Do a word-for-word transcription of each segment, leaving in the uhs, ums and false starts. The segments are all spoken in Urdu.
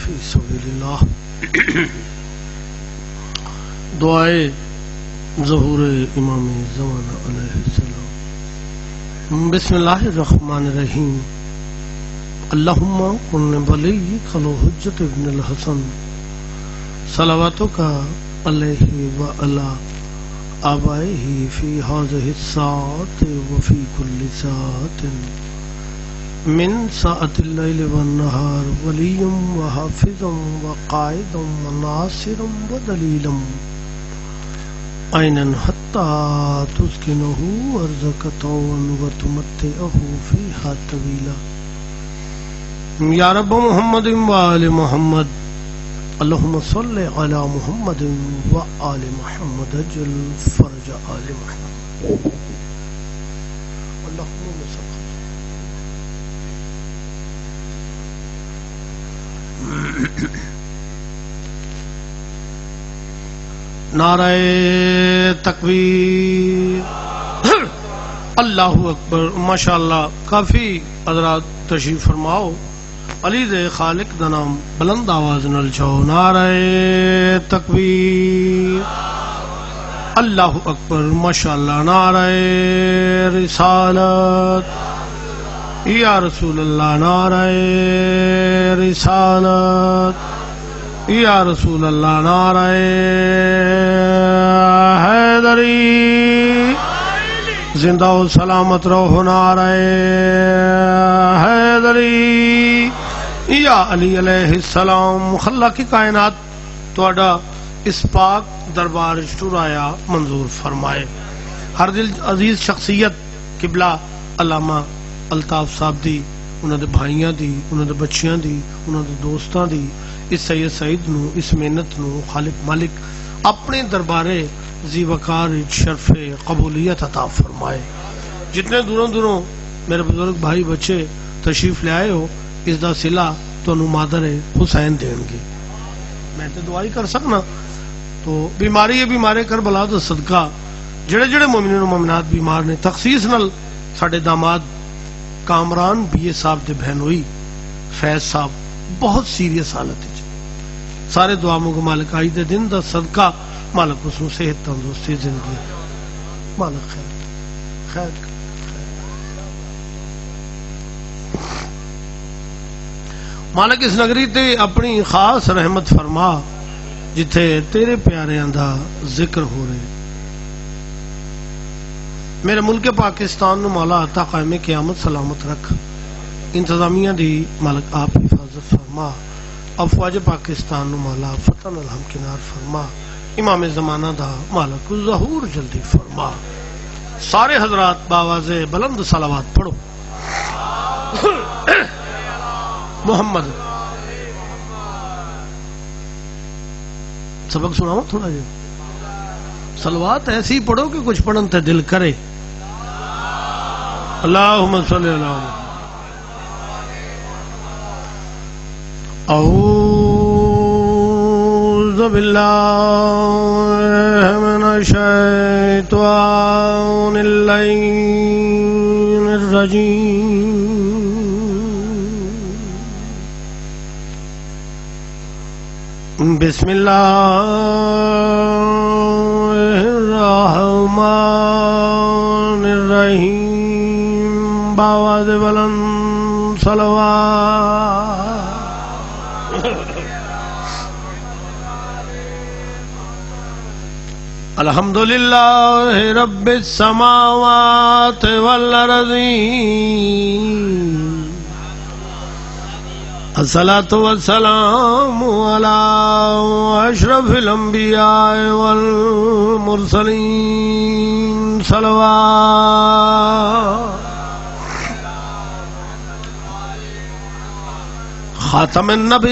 فی سبیل اللہ. دعائے ظہور امام زمان علیہ السلام. بسم اللہ الرحمن الرحیم. اللہم کن ولیک الحجۃ ابن الحسن صلواتک علیہ وعلی آبائہ فی ہذہ الساعۃ وفی کل ساعۃ من ساعۃ اللیل والنہار ولی وحافظ وقائد وناصر ودلیل عینا حتی تسکنہ ارضک طوعا وتمتعہ فیہا طویلا. یا رب محمد وآل محمد اللہم صل علی محمد وآل محمد اجل فرج آل محمد. اللہم صل. نعرہ تکبیر. اللہ اکبر. ماشاءاللہ کافی حضرات تشریف فرماؤ. علی دے خالق دا نام بلند آواز نال چھو. نعرہ تکبیر. اللہ اکبر. ماشاءاللہ. نعرہ رسالت یا رسول اللہ. نعرہ رسالت یا رسول اللہ. نعرہ حیدری زندہ و سلامت رہو. نعرہ حیدری یا علی علیہ السلام. خلا کی کائنات تواڈا اس پاک دربار شرایا منظور فرمائے. ہر دل عزیز شخصیت قبلہ علامہ الطاف صاحب دی، انہاں دے بھائیاں دی، انہاں دے بچیاں دی، انہاں دے دوستاں دی، اس سید سعید نو، اس محنت نو خالق مالک اپنے دربارے ذی وقار شرف قبولیت عطا فرمائے. جتنے دوروں دوروں میرے بزرگ بھائی بچے تشریف لے آئے ہو، اس دا صلہ تانوں مادر حسین دین گے. میں تے دعائی کر سکنا. تو بیماری ہے بیمارے کربلا دا صدقہ جڑے جڑے مومنین و مومنات بیمار نے، تخصیص نال ساڈے داماد کامران بی اے صاحب دے بہنوئی فیض صاحب بہت سیریس حالت ہے. سارے دعا منگو مالک آئی دے دن دا صدقہ مالک اس نو صحت تندرستی زندگی مالک خیر خیر. مالک اس نگری تے اپنی خاص رحمت فرما جتھے تیرے پیاریاں دا ذکر ہو رہے. میرے ملک پاکستان نو مولا عطا قائم قیامت سلامت رکھ. انتظامیہ دی مالک آپ حفاظت فرما. افواج پاکستان نو مولا فتح نال ہمکنار فرما. امام زمانہ دا مالک ظہور جلدی فرما. سارے حضرات باواز بلند صلوات پڑھو. محمد سبق سناؤ تھوڑا جا. صلوات ایسی پڑھو کہ کچھ پڑھن تے دل کرے. اللہم صلی اللہ. اعوذ باللہ من الشیطان اللعین الرجیم. بسم اللہ الرحمن الرحیم. باواز بلند صلوات. الحمدللہ رب السماوات والارضین. الصلاة والسلام على اشرف الانبیاء والمرسلین. صلوات. خاتم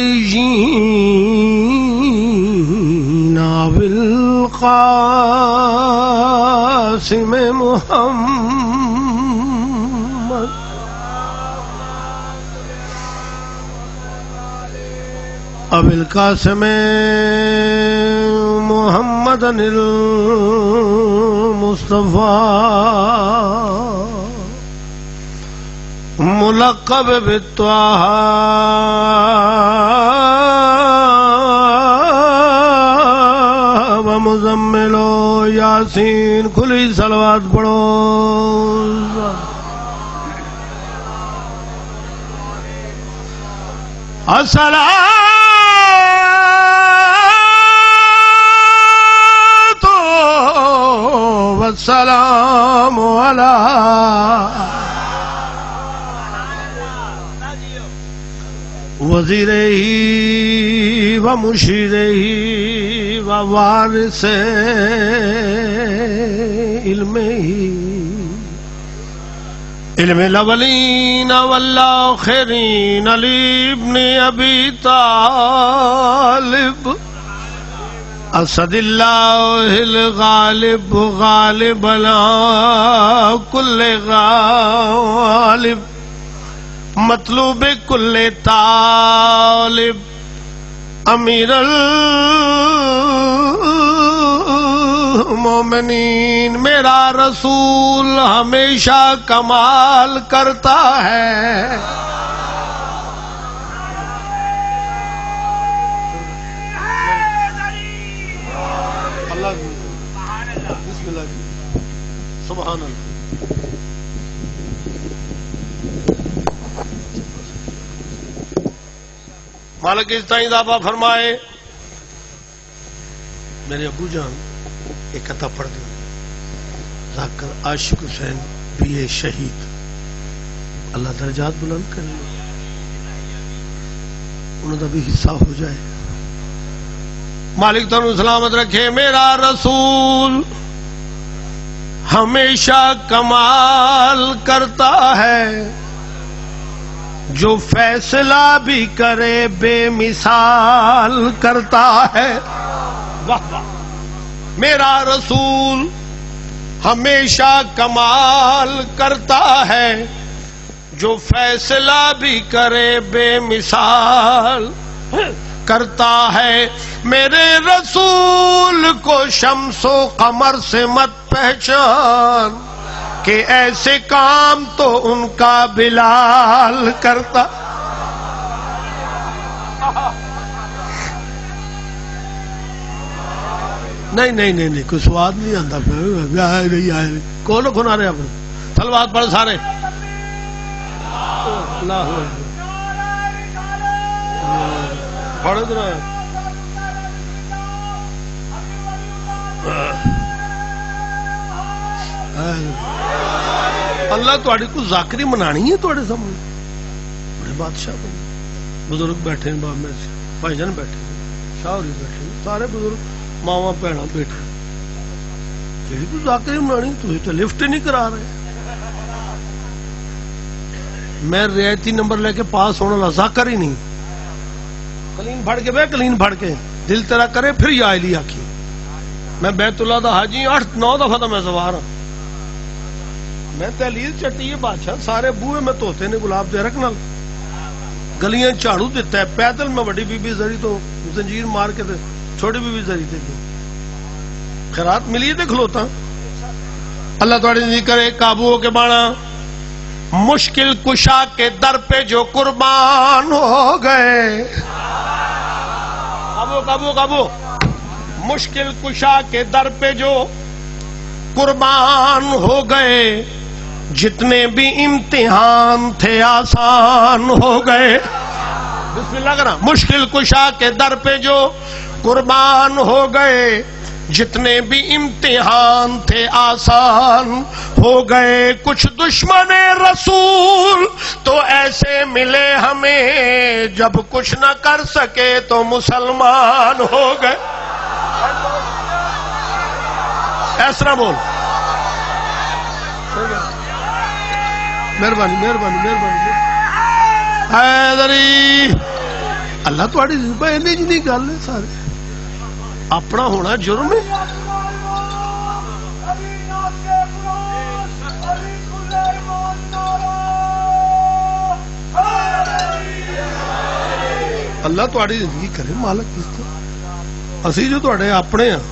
النبیین بالقاسم محمد. ابو القاسم محمد المصطفى ملقب بالطه مزملو یاسین کھلی صلوات پڑھو الصلاۃ والسلام علی وزیرہی و مشیرہی و وارث علمہی علم الاولین والآخرین علی ابن ابی طالب اسد اللہ الغالب غالب علی کل غالب مطلوب کل طالب امیر المومنین میرا رسول ہمیشہ کمال کرتا ہے اللہ بسم اللہ سبحان اللہ مالک ازتا اضافہ فرمائے میرے ابو جان ایک عطا پڑھ دیں ذاکر عاشق حسین بھی اے شہید اللہ درجات بلند کر لے انہوں کا بھی حصہ ہو جائے مالک تنو سلامت رکھے میرا رسول ہمیشہ کمال کرتا ہے جو فیصلہ بھی کرے بے مثال کرتا ہے واہ واہ میرا رسول ہمیشہ کمال کرتا ہے جو فیصلہ بھی کرے بے مثال کرتا ہے میرے رسول کو شمس و قمر سے مت پہچان کہ ایسے کام تو ان کا بلال کرتا نہیں نہیں نہیں نہیں کوئی سواد نہیں آتا کون کھنا رہے اپنے سلوات پڑھ سارے اللہ پڑھ رہا اللہ تھوڑی کو ذاکری منانی ہے تھوڑے سامنے بڑے بادشاہ بنے بزرگ بیٹھے ہیں باب میں بھائی جان بیٹھے ہیں شاہوری بیٹھے ہیں سارے بزرگ ماما بہنا بیٹھے جیڑی کو ذاکری منانی تو ہی تو لفٹ نہیں کرا رہے میں رعایتی نمبر لے کے پاس ہونے والا ذاکر ہی نہیں کلین پھڑ کے بے کلین پھڑ کے دل تیرا کرے پھر یا علی آکی میں بیت اللہ دا حاجی آٹھ نو دفعہ تو میں سوار ہوں میں تحلیل چٹی ہے بادشاہ سارے بوئے میں توتے نے گلاب دے رکھنا گلیاں جھاڑو دیتا ہے پیدل میں بڑی بی بی زری تو زنجیر مار کے دے چھوٹی بی بی زری دے گی خیرات ملی دے کھلوتا اللہ تھوڑی نہیں کرے قابو ہو کے بانا مشکل کشا کے در پہ جو قربان ہو گئے قابو قابو قابو مشکل کشا کے در پہ جو قربان ہو گئے جتنے بھی امتحان تھے آسان ہو گئے بسم اللہ کرنا مشکل کشا کے در پہ جو قربان ہو گئے جتنے بھی امتحان تھے آسان ہو گئے کچھ دشمن رسول تو ایسے ملے ہمیں جب کچھ نہ کر سکے تو مسلمان ہو گئے ایسا بول مہربانی مہربانی مہربانی حیدری اللہ تھوڑی جی نہیں گل ہے سارے اپنا ہونا جرم ہے اللہ تھوڑی زندگی کرے مالک اسی جو تھوڑے اپنے ہیں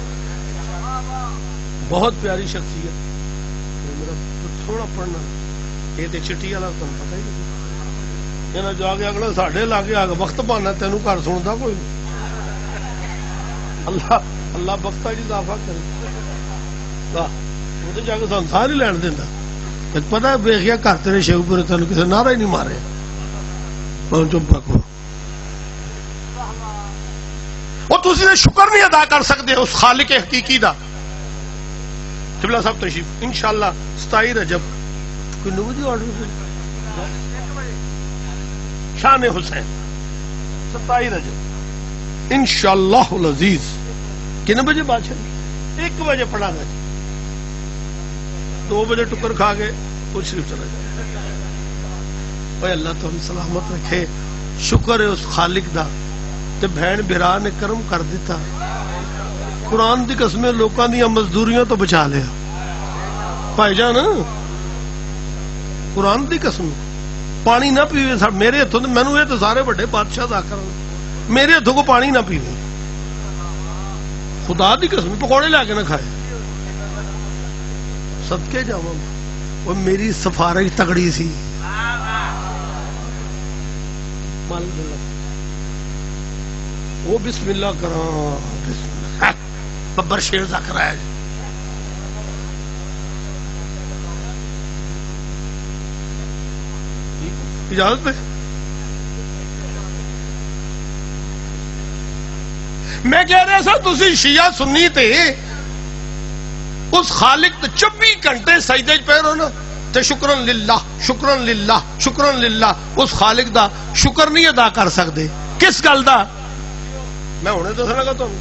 بہت پیاری شخصیت میرا تھوڑا پڑھنا یہ تو چٹی والا تمہیں پتا ہی نہیں جا کے اگلا ساڈے لاگے آ کے وقت پانا تینوں گھر سنتا کوئی اللہ اللہ بختہ جی اضافہ کرے وہ تو جا کے سنسار ہی لین دینا پتا ویخیا گھر تیرے شیو پورے تین کسی نعرہ ہی نہیں مارے چپ رکھو وہ تسی نے شکر نہیں ادا کر سکتے اس خالق حقیقی دا قبلہ صاحب تشریف انشاءاللہ ستائی رجب کوئی نو بجے آرڈر شان حسین ستائی رجب انشاءاللہ العزیز کن بجے بادشاہ ایک بجے پڑھانا جی دو بجے ٹکر کھا کے کچھ شریف چلا جائے اوہ اللہ تو ہم سلامت رکھے شکر ہے اس خالق دا تے بہن برا نے کرم کر دیتا قرآن دی قسمیں لوکاں دیاں مزدوریاں تو بچا لیا بھائی جان قرآن دی قسم پانی نہ پیوے سب میرے ہتھوں مینوں یہ تو سارے بڑے بادشاہ دا کر میرے ہتھوں کو پانی نہ پیوے خدا دی قسم پکوڑے لا کے نہ کھائے صدقے جاواں وہ میری سفارش تگڑی سی وہ بسم اللہ کرا ببر شیر ذکر ہے اجازت پہ میں کہہ رہا سا تسی شیعہ سنی تے اس خالق تے چوبی گھنٹے سجدے پہ رہو نا تے شکرن للہ شکرن للہ شکرن للہ اس خالق دا شکر نہیں ادا کر سکتے کس گل دا میں ہونے تو سنا گا تو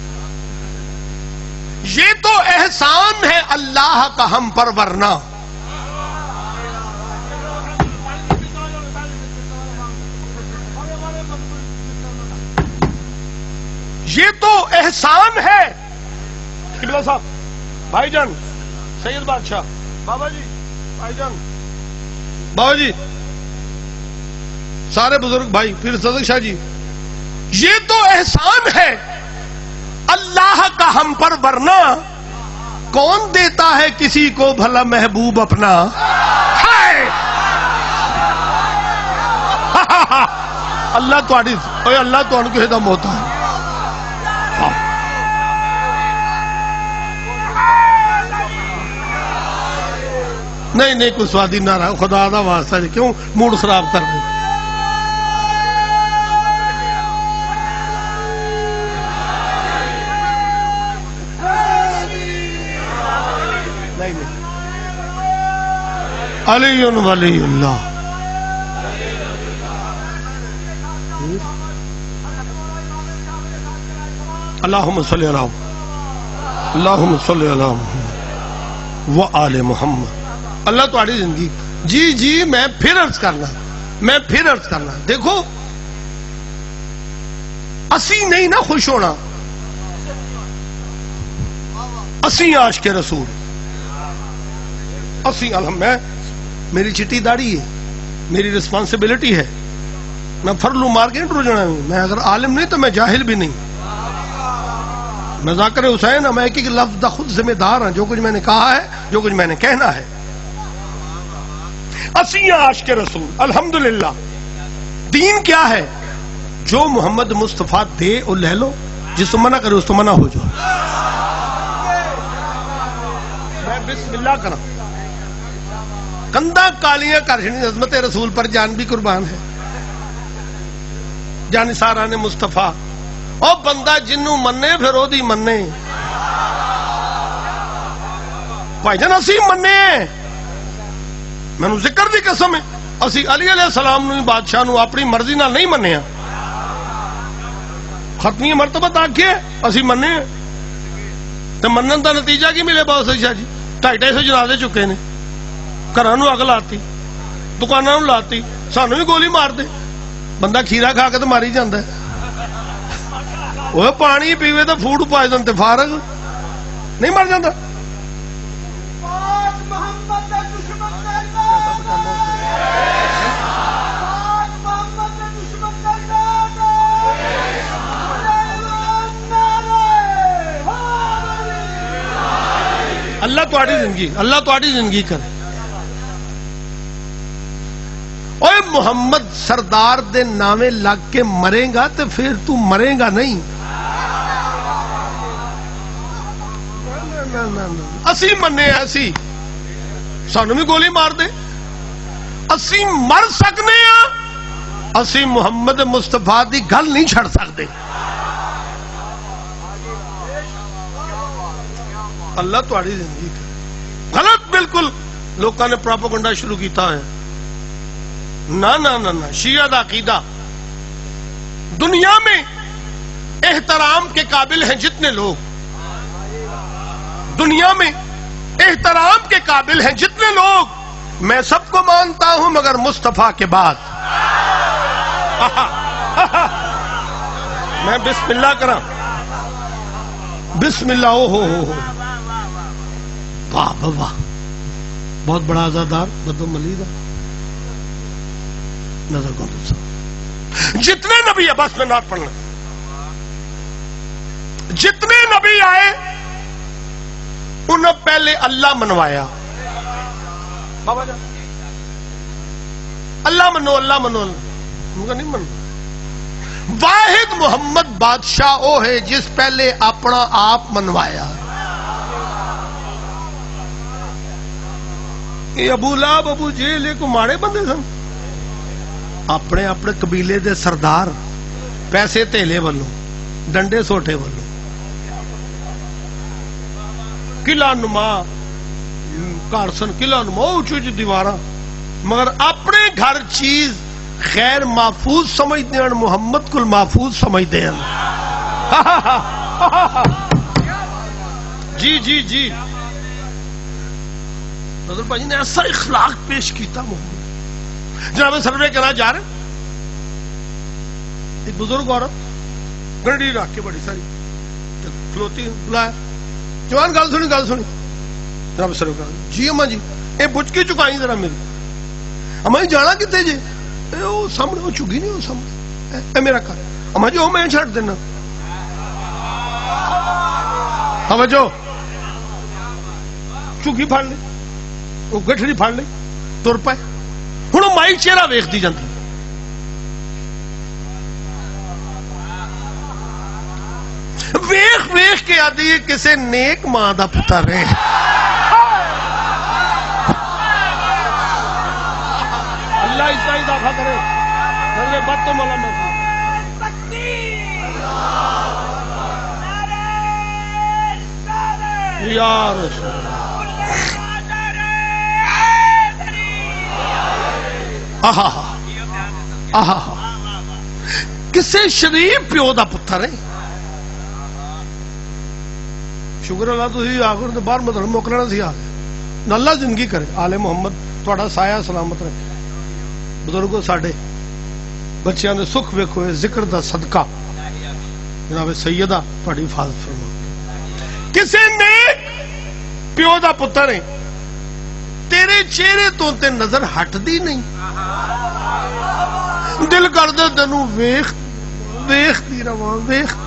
یہ تو احسان ہے اللہ کا ہم پر ورنہ یہ تو احسان ہے قبلہ صاحب بھائی جان سید بادشاہ بابا جی بھائی جان بابا جی سارے بزرگ بھائی پھر صدق شاہ جی یہ تو احسان ہے اللہ کا ہم پر ورنہ کون دیتا ہے کسی کو بھلا محبوب اپنا اللہ تواڈی اوے اللہ تانوں کسے دا محتاج نہیں نہیں کوئی سوادی نہ رہا خدا دا واسطہ کیوں موڈ خراب کر دے علی ولی اللہ اللہم صلی علی اللہم صلی علی محمد وآل محمد اللہ تمہاری زندگی جی جی میں پھر عرض کرنا میں پھر عرض کرنا دیکھو اسی نہیں نہ خوش ہونا اسی عاشق رسول اسی الحمد میں میری چٹی داڑھی ہے میری رسپانسبلٹی ہے میں فرلو مار کے نہیں جانا میں اگر عالم نہیں تو میں جاہل بھی نہیں میں ذاکر حسین میں ایک ایک لفظ دا خود ذمہ دار ہوں جو کچھ میں نے کہا ہے جو کچھ میں نے کہنا ہے اسی عاشق رسول الحمدللہ دین کیا ہے جو محمد مصطفیٰ دے اور لے لو جس کو منع کرے اس تو منع ہو جاؤ میں بسم اللہ کرا کندہ کالیاں کرشنی عظمت رسول پر جان بھی قربان ہے جان سارا نے مصطفیٰ او بندہ جنوں مننے پھر او دی مننے بھائی جان اسی مننے میں نے ذکر دی قسم ہے اسی علی علیہ السلام نو بادشاہ نو اپنی مرضی نہ نہیں منیا ختمی مرتبہ آکھے اسی مننے تو منن دا نتیجہ کی ملے بہت سی شاہ جی ٹائی ٹائی سے جنازے چکے نے گھراں نو اگ لاتی دکاناں نو لاتی سانو بھی گولی مار دے بندہ کھیرا کھا کے تو ماری جاندا ہے وہ پانی پیوے تو فوڈ پوائزن تے فارغ نہیں مر جاندا اللہ تہاڈی زندگی اللہ تہاڈی زندگی کرے اوے محمد سردار دے نامے لگ کے مرے گا تو پھر تو مرے گا نہیں اسی منے اسی سانو بھی گولی مار دے اسی مر سکنے ہاں اسی محمد مصطفیٰ دی گل نہیں چھڑ سکتے اللہ تہاڈی زندگی غلط بالکل لوکاں نے پروپیگنڈا شروع کیتا ہے نہ نہ نہ نہ شیعہ دا عقیدہ دنیا میں احترام کے قابل ہیں جتنے لوگ دنیا میں احترام کے قابل ہیں جتنے لوگ میں سب کو مانتا ہوں مگر مصطفیٰ کے بعد میں بسم اللہ کرا بسم اللہ او ہو ہو واہ واہ بہت بڑا آزادار بدو ملید نظر کو جتنے نبی ہے بس میں نات پڑھنا جتنے نبی آئے انہیں پہلے اللہ منوایا بابا جان اللہ منو اللہ منو ان کا نہیں منو واحد محمد بادشاہ او ہے جس پہلے اپنا آپ منوایا یہ ابو لہب ابو جہل کو ماڑے بندے سن اپنے اپنے قبیلے دے سردار پیسے تیلے والوں ڈنڈے سوٹے والوں قلعہ نما کارسن قلعہ نما اونچی اونچی دیواراں مگر اپنے گھر چیز غیر محفوظ سمجھتے ہیں محمد کو محفوظ سمجھتے ہیں جی جی جی نظر بھائی نے ایسا اخلاق پیش کیتا محمد جناب سروے کرنا جا رہے ایک بزرگ عورت گنڈی رکھ کے بڑی ساری کھلوتی بلایا جوان گل سنی گل سنی جناب سروے کرنا جی اما جی یہ بچ کے چکائی ذرا میری اما جی جانا کتنے جی وہ سامنے وہ چگی نہیں وہ سامنے اے میرا کر اما جی وہ میں چھڑ دینا توجہ چگی پھڑ لی وہ گٹھڑی پھڑ لی تر پائے ہوں مائی چہرہ ویکھدی جاندی ویخ ویخ کے آدھی کسے نیک ماں دا پتر ہے اللہ اس کا اضافہ کرے نظر بات تو مولا میں یا رسول آہا آہا کسے شریف پیو دا پتر ہے شکر اللہ تو ہی آخر تو باہر مطلب موکلنا سی آگے نہ اللہ زندگی کرے آل محمد تھوڑا سایہ سلامت رکھے بزرگوں ساڑھے بچیاں نے سکھ ویکھو ذکر دا صدقہ جناب سیدہ پڑھی حفاظت فرما کسے نیک پیو دا پتر ہے تیرے چہرے تو تے نظر ہٹ دی نہیں دل کر دے تینوں ویخ ویخ دی رواں ویخ دی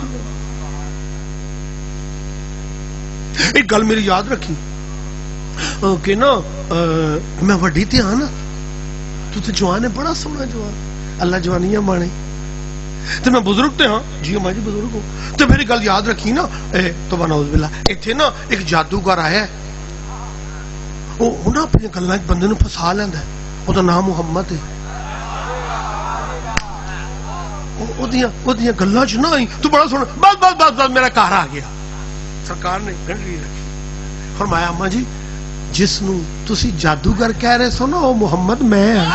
ایک گل میری یاد رکھی کہ نا میں وڈی تھی ہاں نا تو تے جوان ہے بڑا سونا جوان اللہ جوانیاں مانے تو میں بزرگ تے ہاں جی ہاں جی بزرگ ہوں تو میری گل یاد رکھی نا تو نعوذ باللہ ایتھے نا ایک جادوگر آیا ہے وہ نا اپنی گلاں ایک بندے نو پھسا لیندا ہے وہ دا نام محمد ہے او دیاں او دیاں گلاں چ نہ آئی تو بڑا سونا بس بس بس بس میرا گھر آ گیا سرکار نے گھنٹی رکھی فرمایا اماں جی جس نو تسی جادوگر کہہ رہے سو نا وہ محمد میں ہاں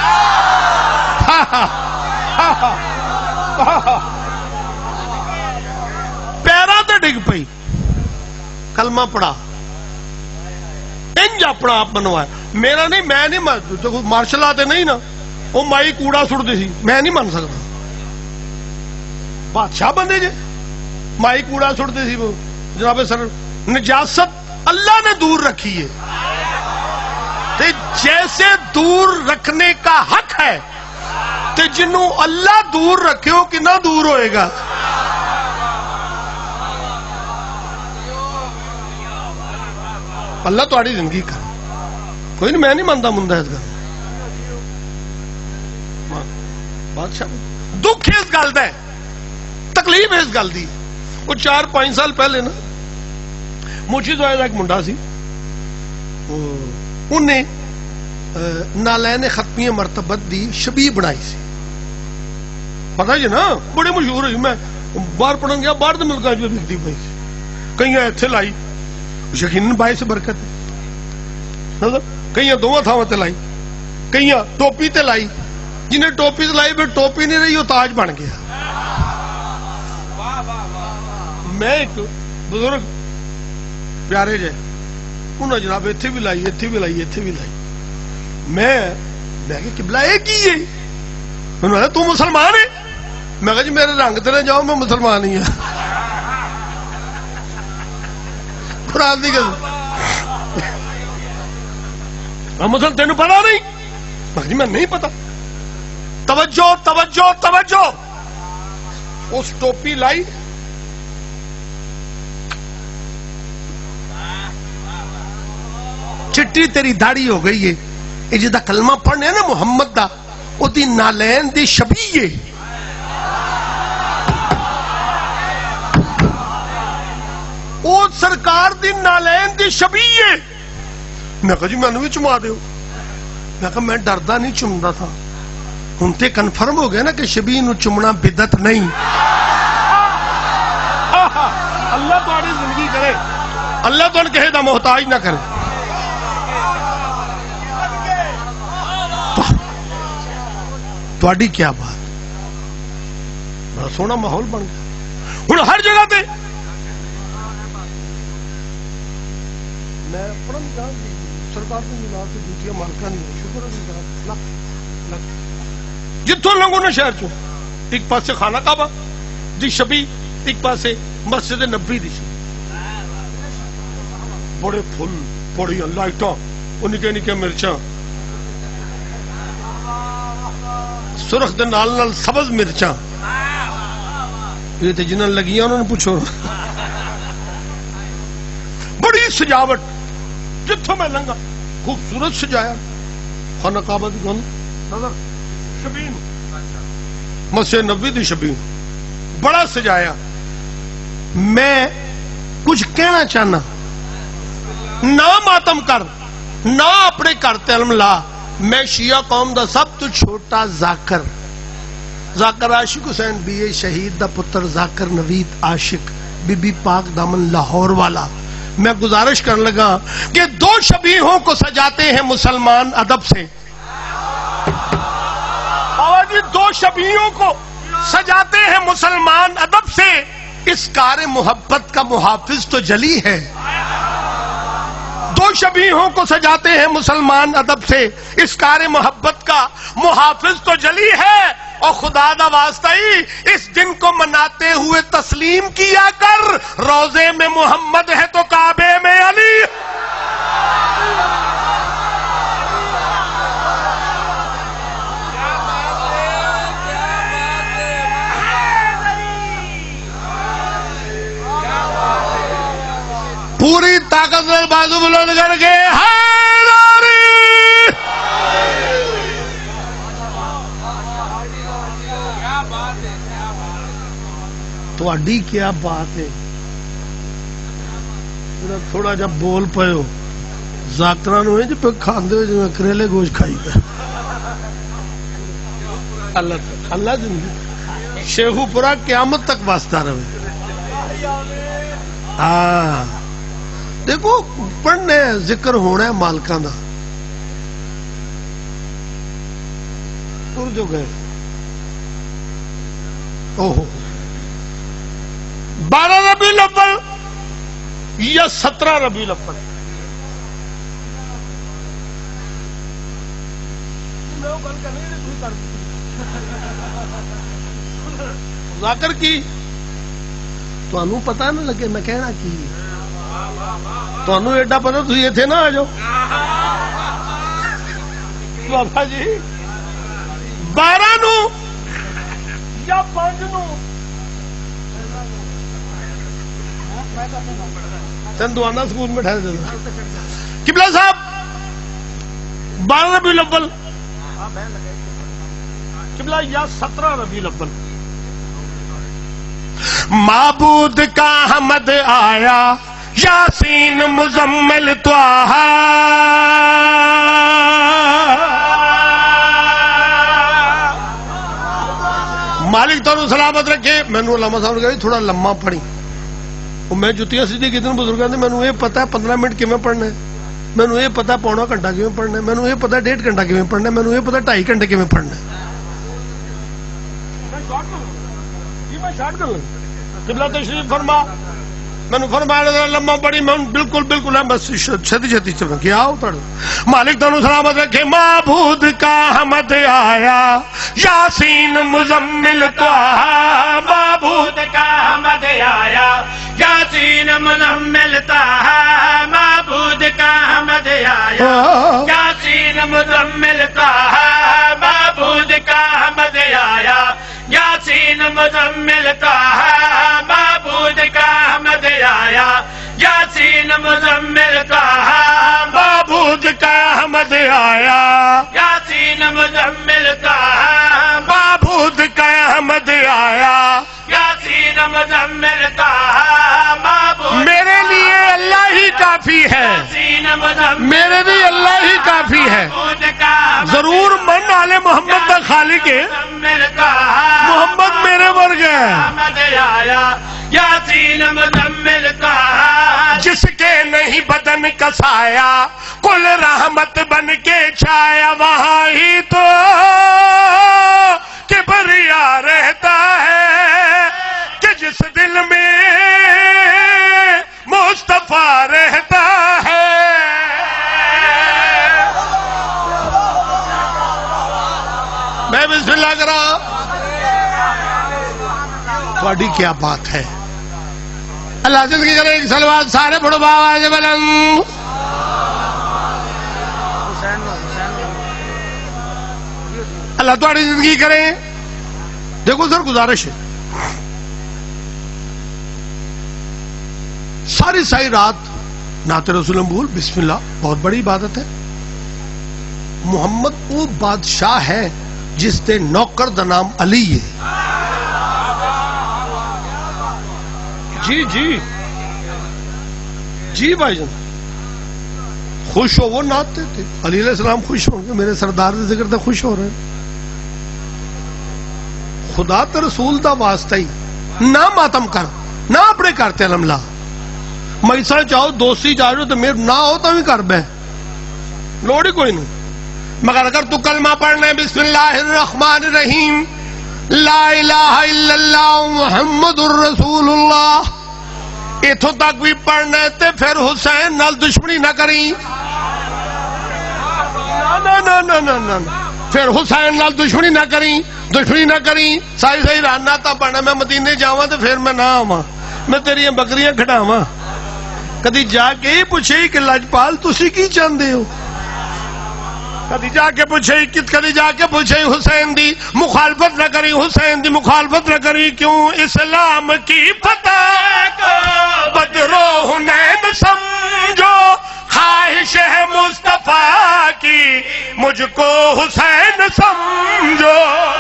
پیرا تے ڈگ پئی کلمہ پڑھا انج اپنا آپ بنوایا میرا نہیں میں نہیں مارشل آتے نہیں نا وہ مائی کوڑا سٹ دی سی میں نہیں مان سکتا بادشاہ بندے جے مائی کوڑا سٹ دی سی وہ جناب سر نجاست اللہ نے دور رکھی ہے جیسے دور رکھنے کا حق ہے تو جنہوں اللہ دور رکھے ہو کہ نہ دور ہوئے گا اللہ تو آڑی زندگی کا کوئی نہیں میں نہیں مانتا مندہ اس گل بادشاہ دکھ اس گل دا ہے تکلیف اس گل دی وہ چار پانچ سال پہلے نا موچی زوائے دا ایک منڈا سی انہیں نالین ختمی مرتبت دی شبیہ بنائی سی پتہ جی نا بڑے مشہور ہوئی میں باہر پڑھن گیا باہر دے ملکاں جو بکتی پئی کئی ایتھے لائی یقیناً باعث برکت ہے کئی دونوں تھاواں تے لائی کئی ٹوپی تے لائی جنہیں ٹوپی تے لائی پھر ٹوپی نہیں رہی وہ تاج بن گیا میں ایک بزرگ پیارے جے انہوں نے جناب اتھے بھی لائی اتھے بھی لائی اتھے بھی لائی میں میں کہ قبلہ ایک ہی ہے انہوں نے تو مسلمان ہے میں کہا جی میرے رنگ تے نہ جاؤ میں مسلمان ہی ہوں قرآن دی گل مسلم تینوں پتا نہیں میں جی میں نہیں پتا توجہ توجہ توجہ اس ٹوپی لائی چٹی تیری داڑھی ہو گئی ہے یہ جدا کلمہ پڑھنے نا محمد دا او دی نالین دی شبیہ او سرکار دی نالین دی شبیہ میں کہا جی میں نے بھی چما دیو میں کہا میں ڈردا نہیں چمدا تھا ہن تے کنفرم ہو گیا نا کہ شبیہ نو چمنا بدعت نہیں اللہ تہاڈی زندگی کرے اللہ تہاڈے کہے دا محتاج نہ کرے تہاڈی کیا بات بڑا سونا ماحول بن گیا ہن ہر جگہ تے میں پڑھن جان سرکار کو ملا کے ڈیوٹیاں مالکاں نہیں شکر ہے جتوں لنگو نا شہر چوں ایک پاسے خانہ کعبہ دی شبیہ ایک پاسے مسجد نبوی دی شبیہ بڑے پھل بڑی لائٹاں وہ نکے نکے مرچاں سرخ دے نال نال سبز مرچاں یہ تے جنہاں لگیاں انہوں نے پوچھو بڑی سجاوٹ جتوں میں لنگا خوبصورت سجایا خانہ کعبہ دی گن نظر شبیہ مسجد نبوی دی شبیہ بڑا سجایا میں کچھ کہنا چاہنا نہ ماتم کر نہ اپنے گھر تے علم لا میں شیعہ قوم دا سب تو چھوٹا ذاکر ذاکر عاشق حسین بی اے شہید دا پتر ذاکر نوید عاشق بی بی پاک دامن لاہور والا میں گزارش کرنے لگا کہ دو شبیہوں کو سجاتے ہیں مسلمان ادب سے آوازی دو شبیہوں کو سجاتے ہیں مسلمان ادب سے اس کار محبت کا محافظ تو جلی ہے دو شبیہوں کو سجاتے ہیں مسلمان ادب سے اس کار محبت کا محافظ تو جلی ہے اور خدا دا واسطہ ہی اس دن کو مناتے ہوئے تسلیم کیا کر روزے میں محمد ہے تو کعبے میں علی پوری طاقت سے بازو بلند کر کے حیداری تو اڈی کیا بات ہے تھوڑا جب بول پے ہو ذاکرہ نو ہے جب کھاندے ہو جو کریلے گوشت کھائی پہ اللہ اللہ زندگی شیخو پورا قیامت تک واسطہ رہے ہاں دیکھو پڑھنے ذکر ہونا ہے مالکاں دا تر جو گئے اوہو بارہ ربیع الاول یا سترہ ربیع الاول ذاکر کی تو انہوں پتہ نہ لگے میں کہنا کی تو انہوں ایڈا پتہ تو یہ تھے نا آجو بابا جی بارہ نو یا پانچ نو چند دوانا سکول میں ٹھہر دینا قبلہ صاحب بارہ ربیع الاول قبلہ یا سترہ ربیع الاول معبود کا حمد آیا یاسین مزمل طہ مالک تانوں سلامت رکھے. مینوں علامہ صاحب نے کہا تھوڑا لمبا پڑھی. میں جتیاں سیدھی کتنے بزرگوں نے مینوں یہ پتا ہے پندرہ منٹ کیویں پڑھنا ہے, مینوں یہ پتا پونا گھنٹہ کیویں پڑھنا ہے, مینوں یہ پتا ڈیڑھ گھنٹہ کیویں پڑھنا ہے, مینوں یہ پتا ڈھائی گھنٹے کیویں پڑھنا ہے. قبلہ تشریف فرما. مینوں فرمایا لمبا پڑھی, میں بالکل بالکل بس چھتی چھتی چل کیا آؤ تڑ. مالک تانوں سلامت رکھے. معبود کا حمد آیا یاسین مزمل طہ, معبود کا حمد آیا یاسین مزمل طہ, معبود کا حمد آیا یاسین مزمل طہ, معبود کا حمد آیا یاسین مزمل طہ, معبود کا حمد آیا یاسین مزمل طہ, معبود کا حمد آیا یاسین مزمل طہ, معبود کا حمد آیا یاسین مزمل طہ, معبود. میرے لیے اللہ ہی کافی ہے, میرے لیے اللہ ہی کافی ہے. ضرور من آل محمد کا خالق ہے, محمد میرے ورگ ہے. یاسین مزمل طہ, جس کے نہیں بدن کا سایہ کل رحمت بن کے چھایا, وہاں ہی تو کبریا رہتا ہے کہ جس دل میں مصطفیٰ رہتا ہے. میں بسم اللہ کر رہا. تھوڑی کیا بات ہے. اللہ زندگی کرے ایک سلوات سارے پڑھو باواز بلند. اللہ تھوڑی زندگی کرے. دیکھو سر گزارش ہے, ساری ساری رات نعت رسول بول بسم اللہ بہت بڑی عبادت ہے. محمد وہ بادشاہ ہے جس دے نوکر دا نام علی ہے. جی جی جی بھائی جان خوش ہو. وہ نعت تھے علی علیہ السلام خوش ہوں گے, میرے سردار دے ذکر تے خوش ہو رہے ہیں. خدا تے رسول دا واسطہ ہی نہ ماتم کر, نہ اپنے کرتے علم لا. میسا چاہو دوستی جاؤ تو میرے نہ ہو تو بھی کر بے, لوڑ ہی کوئی نہیں. مگر اگر تو کلمہ پڑھنے بسم اللہ الرحمن الرحیم لا الہ الا اللہ محمد الرسول اللہ اتھوں تک بھی پڑھنے تے پھر حسین نال دشمنی نہ کریں. نہ نہ نہ نہ نہ پھر حسین نال دشمنی نہ کریں, دشمنی نہ کریں. سائی سائی رانا تا پڑھنا. میں مدینے جاواں تے پھر میں نہ آواں, میں تیری بکریاں کھڑاواں. کدی جا کے ہی پوچھے کہ لجپال تسی کی چاہندے ہو, کدی جا کے پوچھے کدی جا کے پوچھے حسین دی مخالفت نہ کری, حسین دی مخالفت نہ کری. کیوں اسلام کی فتح کو بدر و حنین سمجھو, خواہش ہے مصطفیٰ کی مجھ کو حسین سمجھو.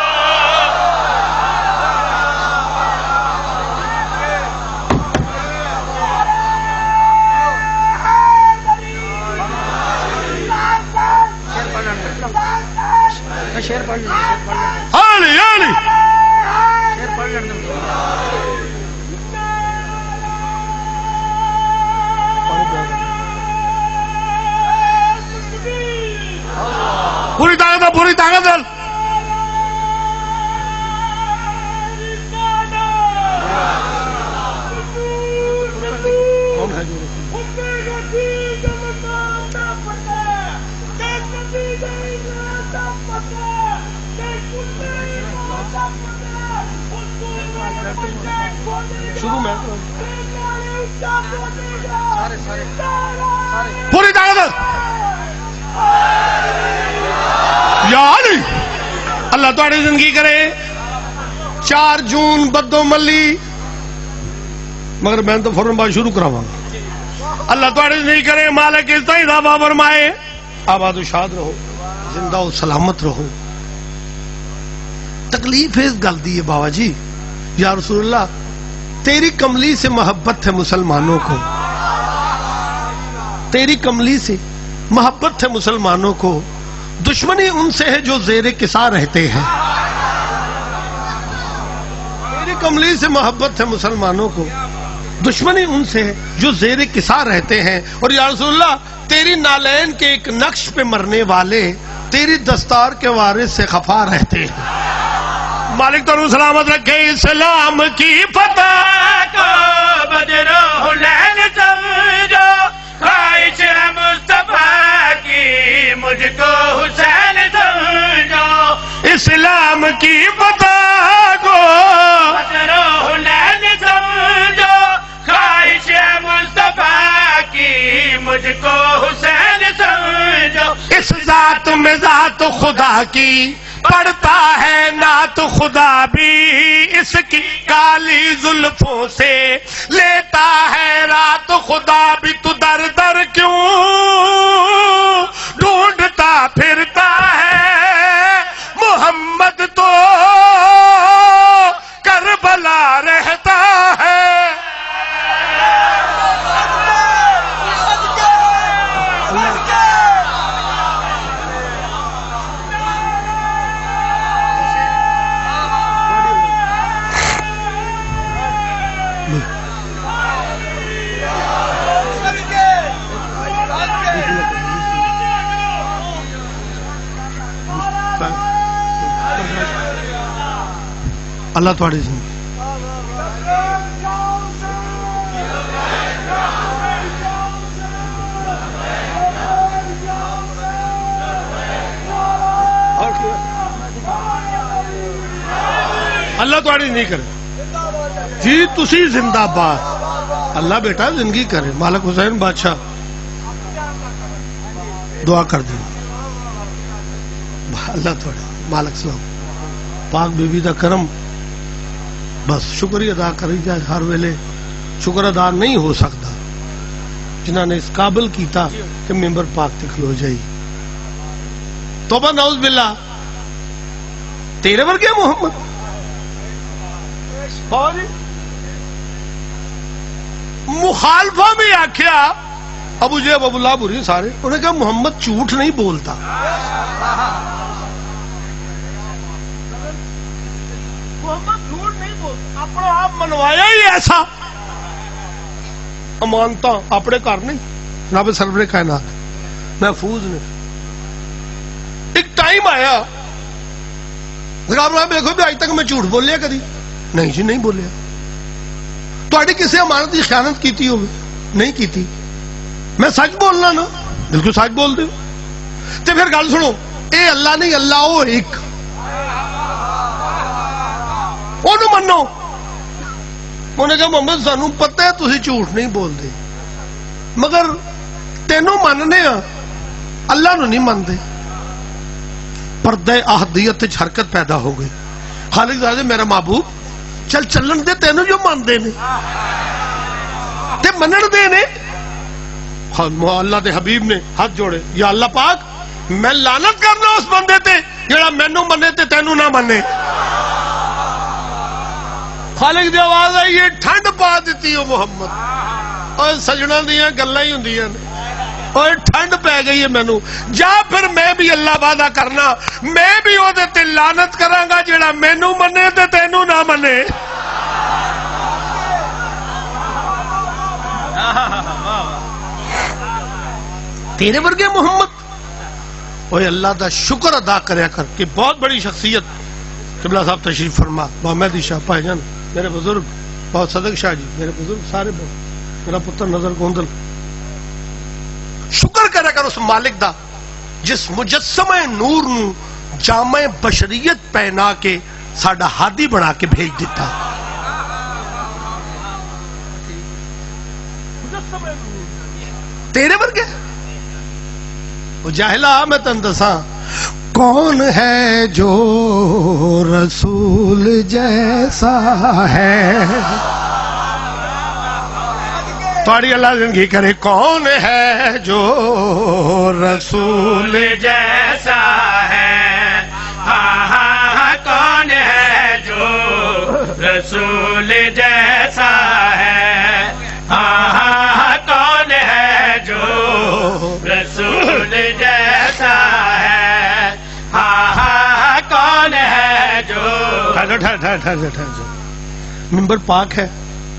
شیر پڑھ لیں, علی علی شیر پڑھ لیں. پوری طاقت پوری طاقت شروع میں پوری طاقت یا علی. اللہ تھوڑی زندگی کرے. چار جون بدو ملی, مگر میں تو فوراً بات شروع کراواں. اللہ تھوڑی زندگی کرے. مالک استعین دا فرمائے آباد و شاد رہو, زندہ و سلامت رہو. تکلیف اس گل دی ہے بابا جی. یا رسول اللہ تیری کملی سے محبت ہے مسلمانوں کو, تیری کملی سے محبت ہے مسلمانوں کو، دشمنی ان سے ہے جو زیر کسا رہتے ہیں۔ تیری کملی سے محبت ہے مسلمانوں کو، دشمنی ان سے ہے جو زیر کسا رہتے ہیں، اور یا رسول اللہ تیری نالین کے ایک نقش پہ مرنے والے تیری دستار کے وارث سے خفا رہتے ہیں۔ مالک تو سلامت رکھے اسلام کی فتح کو بدر حنین سمجھو، خواہش ہے مصطفیٰ کی مجھ کو حسین سمجھو، اسلام کی فتح کو بدر حنین سمجھو، خواہش ہے مصطفیٰ کی مجھ کو حسین سمجھو، اس ذات میں ذات خدا کی پڑھتا ہے نعت خدا بھی، اس کی کالی زلفوں سے لیتا ہے رات خدا بھی، تو در در کیوں ڈھونڈتا پھرتا ہے محمد تو کربلا رہتا ہے۔ اللہ تھوڑی زندگی اللہ تھوڑی نہیں کرے جی، تسی زندہ باد، اللہ بیٹا زندگی کرے۔ مالک حسین بادشاہ دعا کر دیں، اللہ تھوڑا مالک سلام پاک بی بی دا کرم، بس شکریہ ادا کری جائے ہر ویلے، شکر ادا نہیں ہو سکتا جنہوں نے اس قابل کیتا کہ ممبر پاک تے کھلو جائی۔ توبہ نعوذ باللہ، تیرے ورگے محمد مخالفہ میں آکھیا ابو جہل ابو لہب بری سارے، انہوں نے کہا محمد جھوٹ نہیں بولتا۔ محمد جھوٹ نہیں بولتا، اپنا آپ منوایا ہی ایسا، امانتا اپنے گھر نہیں، جناب سرور کائنات محفوظ نے۔ ایک ٹائم آیا دیکھو بھی آج تک میں جھوٹ بولیا کدی نہیں جی، نہیں بولیا۔ تھوڑی کسی امانت کی خیانت کیتی ہوگی نہیں کیتی، میں سچ بولنا نا، بالکل سچ بول دے تے پھر گل سنو، اے اللہ نہیں اللہ وہ ایک، انہوں منو۔ انہوں نے کہا محمد سانو پتہ ہے تسی جھوٹ نہیں بول دے، مگر تینوں مننے ہاں اللہ نو نہیں مندے۔ پردہ احدیت حرکت پیدا ہو گئی، خالق زادے میرا محبوب چل چلن دے، تینوں جو مان دے نے تے منن دے نے۔ اللہ دے حبیب نے ہاتھ جوڑے، یا اللہ پاک میں لعنت کرنا اس بندے تے جڑا مینوں منے تے تینوں نہ منے۔ خالق دی آواز آئی، یہ ٹھنڈ پا دیتی ہو محمد، اور سجنہ دیاں گلاں ہی ہوندیاں نے، اور ٹھنڈ پہ گئی ہے مینوں، جا پھر میں بھی اللہ وعدہ کرنا میں بھی او دے تے لعنت کراں گا جڑا مینوں منے تے تینوں نہ منے۔ تیرے ورگے محمد، اوے اللہ دا شکر ادا کریا کر کہ بہت بڑی شخصیت قبلہ صاحب تشریف فرما، محمد شاہ بھائی جان میرے بزرگ، بہت صدق شاہ جی میرے بزرگ سارے، بہت میرا پتر نظر گوندل، شکر کریا کر اس مالک دا جس مجسمہ نور نو جامع بشریت پہنا کے ساڈا ہادی بنا کے بھیج دیتا۔ تیرے ورگے وہ جاہلا، میں تن دساں کون ہے جو رسول جیسا ہے، تھوڑی اللہ زندگی کرے، کون ہے جو رسول جیسا ہے، ہاں ہاں کون ہے جو رسول جیسا ہے، ہاں ہاں کون ہے جو ٹھہر ٹھہر ٹھہر ٹھہر ٹھہر جا. ممبر پاک ہے,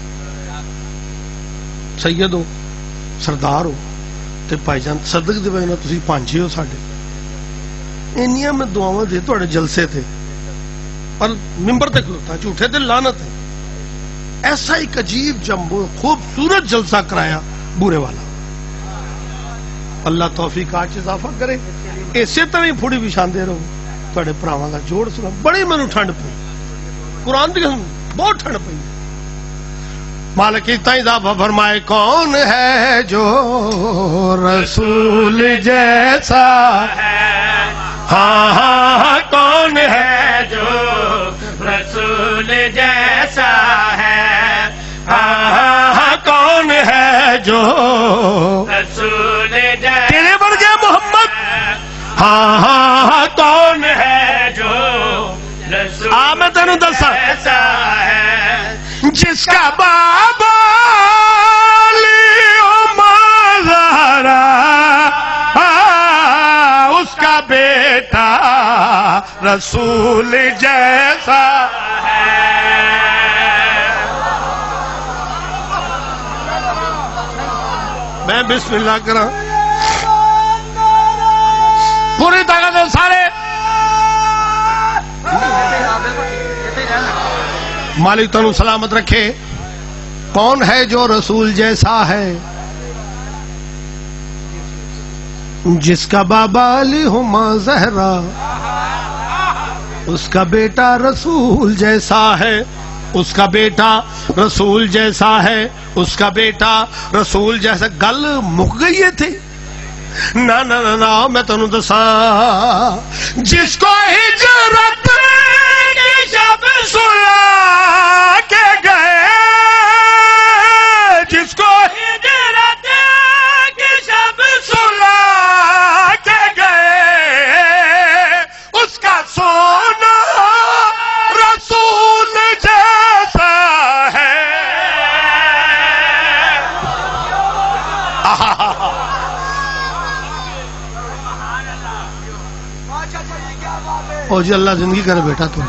سید ہو, سردار ہو, تے بھائی جان صدق دے وجہ تسی پانچے ہو ساڈے. اینیاں میں دعاواں دے تواڈے جلسے تے پر ممبر تے کھلوتا جھوٹے تے لعنت ہے. ایسا ایک عجیب جمبو خوبصورت جلسہ کرایا بورے والا. اللہ توفیقات اضافہ کرے. اسی طرح ہی پھوڑی بچھاندے رہو. تواڈے بھراواں دا جوڑ سنا بڑی مینوں ٹھنڈ پئی, قرآن دی قسم بہت ٹھنڈ پئی. مالک اتنا اضافہ فرمائے کون ہے جو رسول جیسا ہے ہاں ہاں ہاں کون ہے جو رسول جیسا ہے ہاں ہاں ہاں کون ہے جو رسول جیسا تیرے بن گیا محمد ہاں ہاں ہاں کون ہے جو رسول آ میں تینوں دسا جیسا ہے جس کا بابا مظہرا اس کا بیٹا رسول جیسا میں بسم اللہ کرا پوری طاقت سے سارے مالک تنو سلامت رکھے. کون ہے جو رسول جیسا ہے جس کا بابا علی ہما زہرا اس کا بیٹا رسول جیسا ہے اس کا بیٹا رسول جیسا ہے اس کا بیٹا رسول جیسا. گل مک گئی تھی نا نا نا نا میں تنو دساں جس کو ہجرت کی شب سلا کے گئے جس کو ہجرت کی شب سلا کے گئے اس کا سونا رسول جیسا ہے. او جی اللہ زندگی کرے بیٹا تو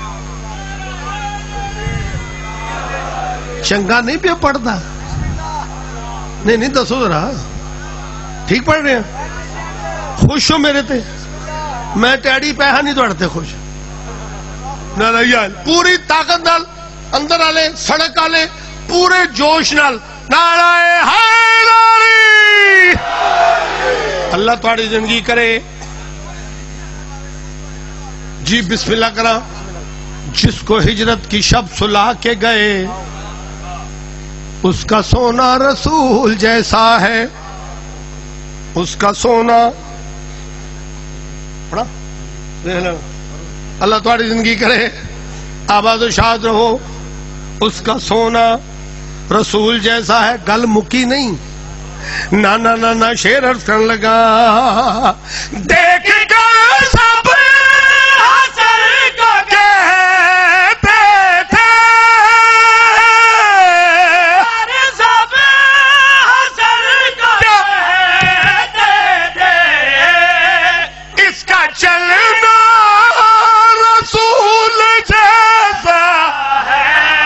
چنگا نہیں پیا پڑھتا نہیں نہیں دسو ذرا ٹھیک پڑھ رہے ہیں خوش ہو میرے تے میں ٹیڑی پیسہ نہیں دوڑتے خوش نہ پوری طاقت نال اندر والے سڑک والے پورے جوش نال نعرہ حیدری اللہ تھوڑی زندگی کرے. جی بسم اللہ کرا. جس کو ہجرت کی شب سلا کے گئے اس کا سونا رسول جیسا ہے اس کا سونا پڑھا اللہ تمہاری زندگی کرے آباد و شاد رہو. اس کا سونا رسول جیسا ہے. گل مکی نہیں نا نا نا نا شیر عرض کرنے لگا دیکھ کر سب حسن کو کہتے تھے سب حسن کو کہتے تھے اس کا چلنا رسول جیسا ہے.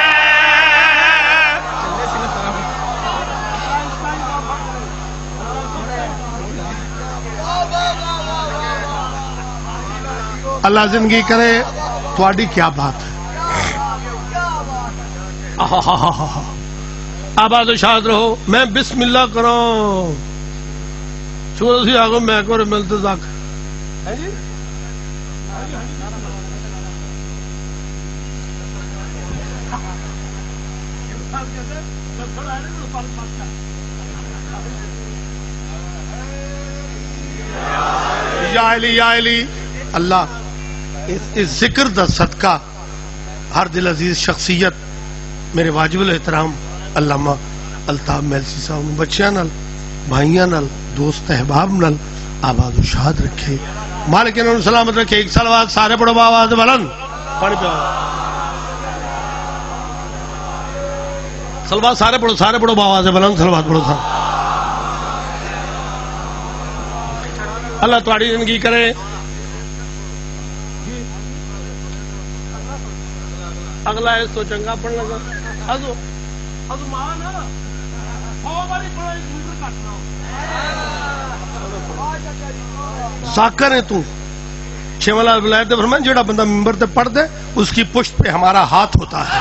اللہ زندگی کرے. تھوڑی کیا بات ہے آباد و شاد رہو. میں بسم اللہ کروں چھوڑو سی آگو میں کو ملتے تک یا علی یا علی. اللہ اس ذکر دا صدقہ ہر دل عزیز شخصیت میرے واجب الاحترام علامہ الطاف میلسی صاحب بچیاں نال بھائیاں نال دوست احباب نال آباد و شاد رکھے. مالک انہوں سلامت رکھے. ایک سلوات سارے پڑھو آواز بلند پڑھ پہ سلوات سارے پڑھو سارے پڑھو آواز بلند سلوات پڑھو سارے. اللہ تمہاری زندگی کرے. اگلا اس تو چنگا پڑھ لگا ازو ازو ماں نا سو باری پڑھائی جھوٹ کٹنا ذاکر ہے تو چھویں ولایت دے فرمان جڑا بندہ منبر تے پڑھ دے اس کی پشت پہ ہمارا ہاتھ ہوتا ہے.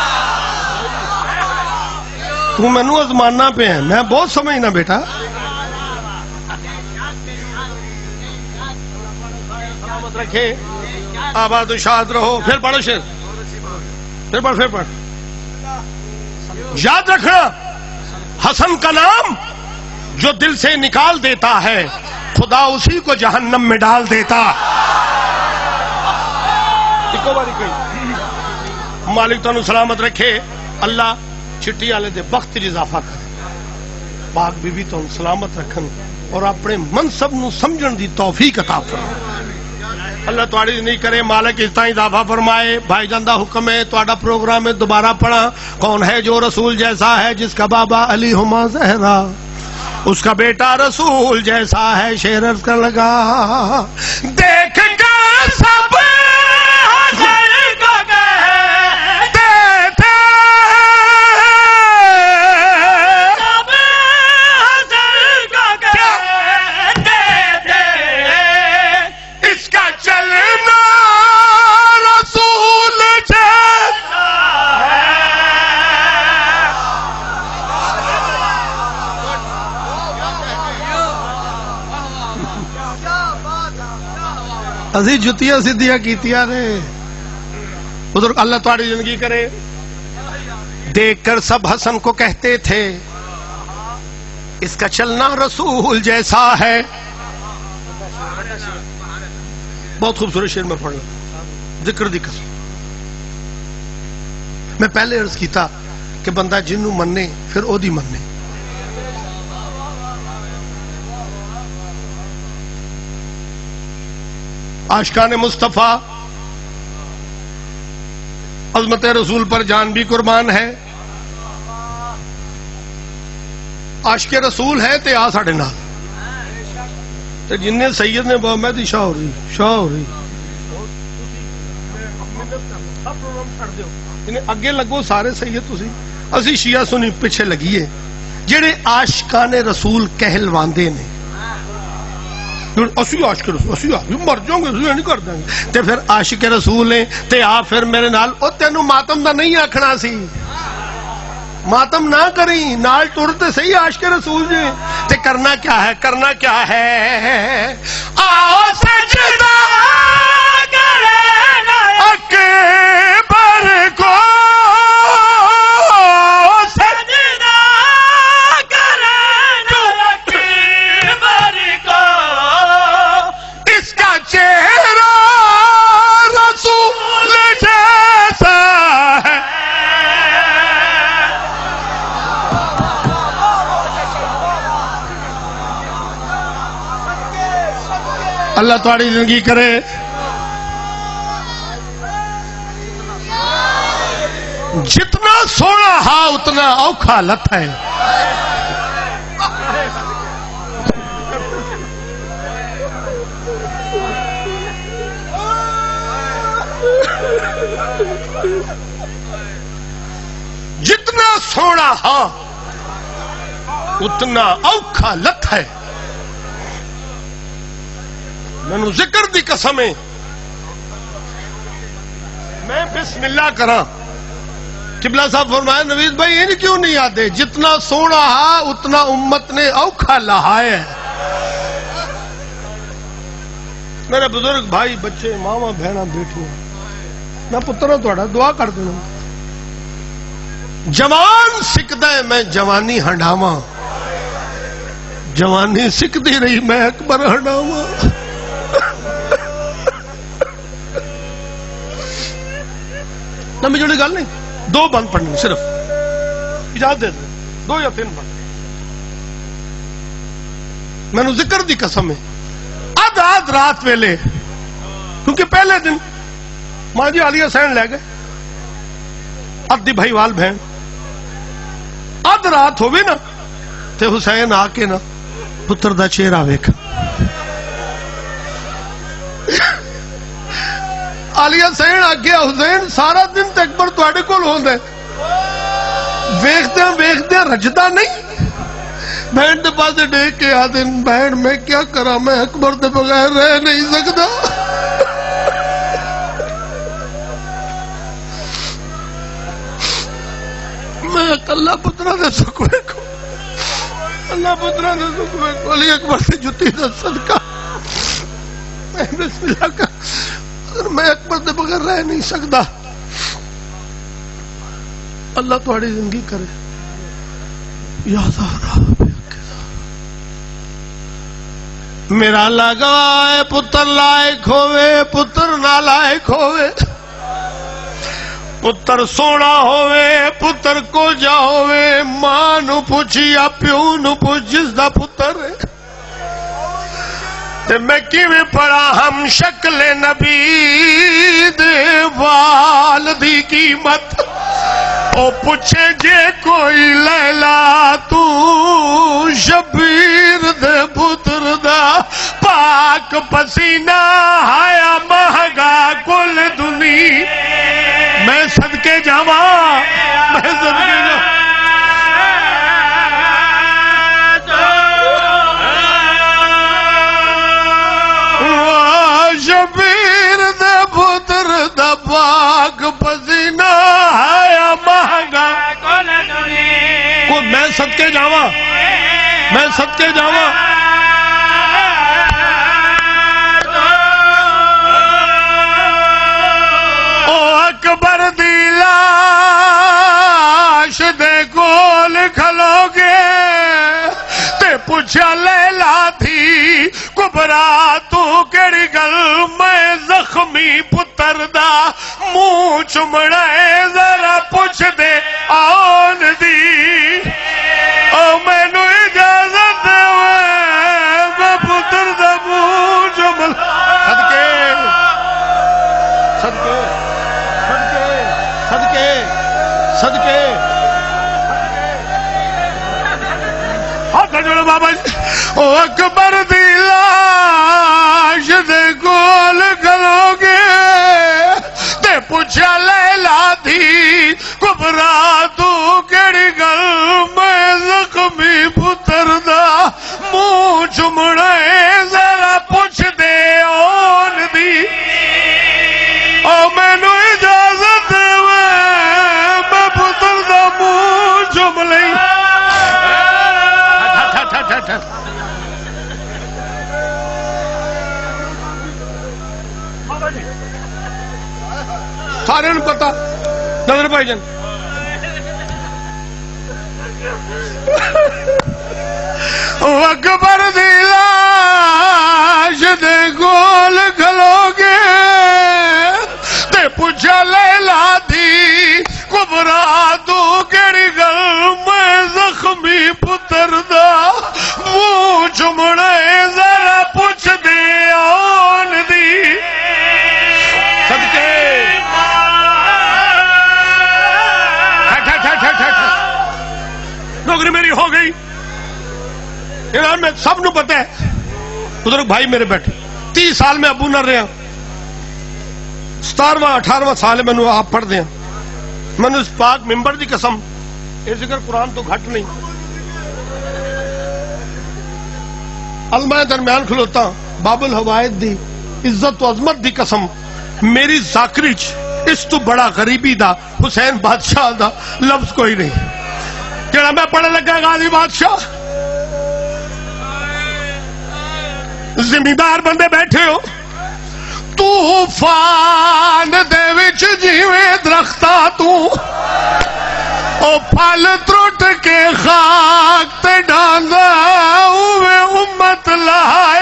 تو مینوں ازماننا پہ ہے میں بہت سمجھنا بیٹا. سلامت رکھے آباد و شاد رہو. پھر پڑھو شیر پھر پڑھ پھر پڑھ. یاد رکھنا حسن کا نام جو دل سے نکال دیتا ہے خدا اسی کو جہنم میں ڈال دیتا. مالک تانوں سلامت رکھے. اللہ چٹی والے دے بخت اضافہ کرے. پاک بی بی تانوں سلامت رکھن اور اپنے منصب نو سمجھن دی توفیق عطا فرمائے. اللہ تواڈی نہیں کرے مالک اس طرح اضافہ فرمائے. بھائی جان دا حکم ہے تواڈا پروگرام ہے دوبارہ پڑھا. کون ہے جو رسول جیسا ہے جس کا بابا علی ہما زہرا اس کا بیٹا رسول جیسا ہے. شعر عرض کر لگا دیکھ کر سب حسن کو کہتے تھے سب حسن کو کہتے تھے اس کا چلنا رسول جیسا ہے. ازی جتیاں سدھیاں کیتیاں نے ادھر. اللہ تمہاری زندگی کرے. دیکھ کر سب حسن کو کہتے تھے اس کا چلنا رسول جیسا ہے. بہت خوبصورت شعر میں پڑھ لوں. ذکر دی قسم میں پہلے عرض کیتا کہ بندہ جنوں مننے پھر او دی مننے. عاشقان مصطفیٰ عظمت رسول پر جان بھی قربان ہے. عاشق رسول ہے تے آ ساڑے نال تے جننے سید نے محمد دی شاہ ہو رہی شاہ ہو رہی اگے لگو سارے سید تسی. اسی شیعہ سنی پیچھے لگیے جڑے عاشقان رسول کہلواندے نے. اسی عاشق رسول اسی مر جاؤں گے نہیں کر دیں گے تے پھر عاشق رسول ہیں تے آ پھر میرے نال او تینوں ماتم دا نہیں آکھنا سی. ماتم نہ کریں نال ٹرتے صحیح عاشق رسول جی. تے کرنا کیا ہے کرنا کیا ہے آؤ سجدہ کریں اکبر کو سجدہ کریں اکبر کو اس کا چہرہ رسول جیسا ہے. اللہ تمہاری زندگی کرے. جتنا سونا ہا اتنا اوکھا لت ہے. جتنا سونا ہا اتنا اوکھا لت ہے. مینوں ذکر دی قسم ہے میں بسم اللہ کراں. قبلہ صاحب فرمایا نوید بھائی ان کیوں نہیں آتے جتنا سونا ہا اتنا امت نے اوکھا لہایا ہے. میرے بزرگ بھائی بچے ماما بہنا بیٹھے میں پترا تھوڑا دعا کر دینا. جوان سکھدا ہے میں جوانی ہنڈاواں جوانی سکھدی رہی میں اکبر ہنڈاواں. نہ میں جڑی گل نہیں دو بند پڑھنے صرف اجازت دے دیں دو یا تین بند. میں نے ذکر دی قسم ہے اد آدھ رات ویلے کیونکہ پہلے دن ماں جی عالیہ سین لے گئے ادی بھائی وال بہن اد رات ہوگی نا تے حسین آ کے نا پتر دا چہرہ ویکھ علی حسین آگیا حسین سارا دن تے اکبر تواڈے کول ہوندا ہے ویکھدے ویکھدے رجدا نہیں بہن دے پاس دیکھ کے آدھے بہن میں کیا کرا میں اکبر دے بغیر رہ نہیں سکتا میں اللہ پترا دے سکوے کو اللہ پترا دے سکوے کو علی اکبر سے جتی دا صدقہ میں بسم اللہ کا اگر میں اکبر دے بغیر رہ نہیں سکتا اللہ تھوڑی زندگی کرے یا زہرا میرا لگائے پتر لائق ہوئے پتر نہ لائق ہوئے پتر سونا ہوئے پتر کو جا ہوئے ماں نو پوچھی یا پیو نو پوچھ جس دا پتر ہے تے میں کیویں پڑھا ہم شکل نبی دے والدی قیمت او پوچھے جے کوئی لیلا تو شبیر دے پتر دا پاک پسینہ ہایا مہنگا کل دنی میں صدقے جاواں میں صدقے جاواں شبیر دے پتر دا پاک پسینہ ہایا مہنگا کو میں صدقے جاواں میں صدقے جاواں او اکبر دی لاش دے کول کھلو گے تے پوچھا لیلا تھی کبرا تو کیڑی گل میں زخمی پتر دا منہ چمڑائے ذرا پوچھ دے آن دی او میں نو اجازت ہوئے میں پتر دا منہ چمڑ صدقے صدقے صدقے صدقے ہاتھ جوڑو بابا جی او اکبر دی لاش دے کول کھلو گے تے پوچھا لیلا تھی کبرا تو کیڑی گل میں زخمی پتر دا منہ چمڑائے ذرا پوچھ دے اون دی او میں نو اجازت ہوئے میں پتر دا منہ چم لئی سارے نے پتا نظر بھائی جان اکبر دی لاش دے کول کھلو گے تے پوچھا لیلا دی کبرا تو کیڑی گل میں زخمی پتر دا منہ چمڑائے ذرا پوچھ دے آن دی صدقے نوکری میری ہو گئی ایران میں سب نو پتہ ہے بزرگ بھائی میرے بیٹھے تیس سال میں ابو نہ رہا ستارواں اٹھارواں سال میں آپ پڑھ دیا میں اس پاک ممبر دی قسم یہ ذکر قرآن تو گھٹ نہیں علماء درمیان کھلوتا باب الحوائد دی عزت و عظمت دی قسم میری ذاکری چ اس تو بڑا غریبی دا حسین بادشاہ دا لفظ کوئی نہیں جڑا میں پڑھنے لگا غازی بادشاہ زمیندار بندے بیٹھے ہو طوفان دے وچ جیویں درختاں تو او پھل ترٹ کے خاک تے ڈاندا اوے امت لہائے